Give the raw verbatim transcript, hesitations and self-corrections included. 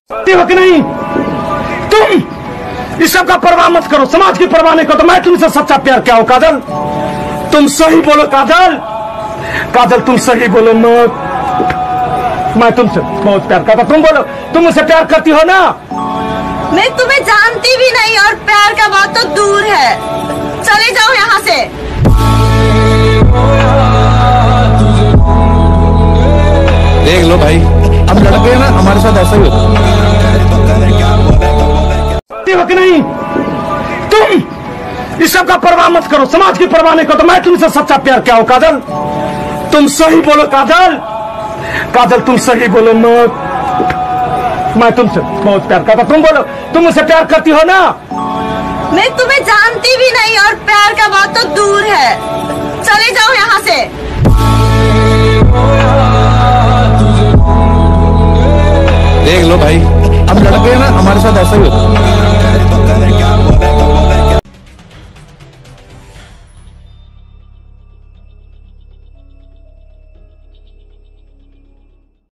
हो कि नहीं? तुम इस सब का परवाह मत करो, समाज की परवाह नहीं करो। तो मैं तुमसे सच्चा प्यार क्या हो काजल? तुम सही बोलो काजल, काजल तुम सही बोलो मत। मैं तुमसे बहुत प्यार करता, तुम बोलो तुम मुझसे प्यार करती हो ना? मैं तुम्हें जानती भी नहीं और प्यार का बात तो दूर है। चले जाओ यहाँ से। देख लो भाई, हम लड़के हैं ना, हमारे साथ ऐसा ही होता हो कि नहीं? तुम इस सब का परवाह मत करो, समाज की परवाह नहीं करो। तो मैं तुमसे सच्चा प्यार क्या हो काजल? तुम सही बोलो काजल, काजल तुम सही बोलो मत। मैं तुमसे बहुत प्यार करता, तुम बोलो तुम मुझसे प्यार करती हो ना? मैं तुम्हें जानती भी नहीं और प्यार का बात तो दूर है। चले जाओ यहाँ से। देख लो भाई, हम लड़के हैं ना, हमारे साथ ऐसा ही होता